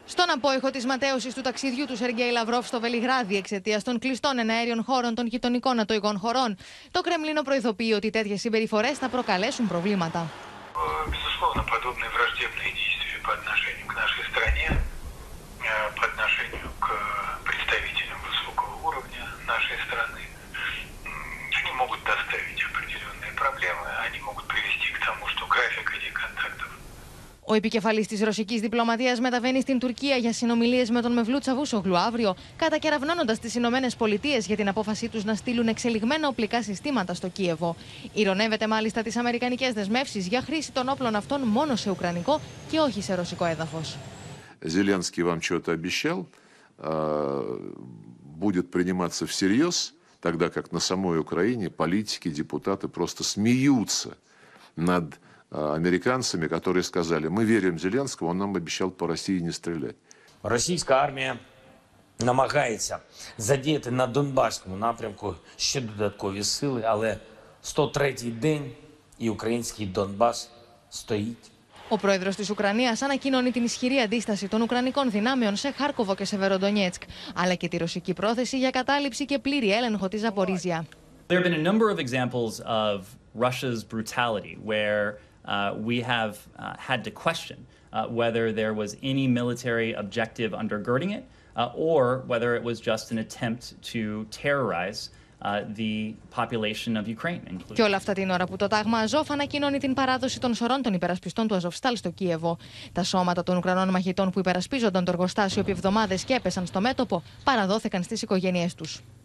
Στον απόϊχο της ματαίωσης του ταξιδιού του Σεργέη Λαυρόφ στο Βελιγράδι εξαιτίας των κλειστών εναέριων χώρων των γειτονικών νατοικών χωρών, το Κρεμλίνο προειδοποιεί ότι τέτοιες συμπεριφορές θα προκαλέσουν προβλήματα. Безусловно, подобные враждебные действия по отношению к нашей стране, по отношению к представителям высокого уровня нашей страны, они могут доставить определенные проблемы, они могут привести к тому, что график этих контактов. Ο επικεφαλής της ρωσικής διπλωματίας μεταβαίνει στην Τουρκία για συνομιλίες με τον Μευλούτ Τσαβούσογλου αύριο, κατακεραυνώνοντας τις Ηνωμένες Πολιτείες για την απόφασή τους να στείλουν εξελιγμένα οπλικά συστήματα στο Κίεβο. Ηρωνεύεται μάλιστα τις αμερικανικές δεσμεύσεις για χρήση των όπλων αυτών μόνο σε ουκρανικό και όχι σε ρωσικό έδαφος. Зеленский вам что-то обещал, будет приниматься всерьез, тогда как на самой Украине политики, депутаты просто смеются над американцами, которые сказали, мы верим Зеленскому, он нам обещал по России не стрелять. Російська армія намагається задіяти на Донбаському напрямку ще додаткові сили, але 103-й день і український Донбас стоїть. Ο πρόεδρος της Ουκρανίας ανακοινώνει την ισχυρή αντίσταση των Ουκρανικών δυνάμεων σε Χάρκοβο και Σεβεροντονιέτσκ, αλλά και τη ρωσική πρόθεση για κατάληψη και πλήρη έλεγχο της Ζαπορίζια. There have been a number of examples of Russia's brutality where we have had to question whether there was any military objective undergirding it or whether it was just an attempt to terrorize the population of Ukraine. Και όλα αυτά την ώρα που το τάγμα Αζόφ ανακοινώνει την παράδοση των σωρών των υπερασπιστών του Αζοφστάλ στο Κίεβο. Τα σώματα των Ουκρανών μαχητών που υπερασπίζονταν το εργοστάσιο επί εβδομάδες και έπεσαν στο μέτωπο παραδόθηκαν στις οικογένειές τους.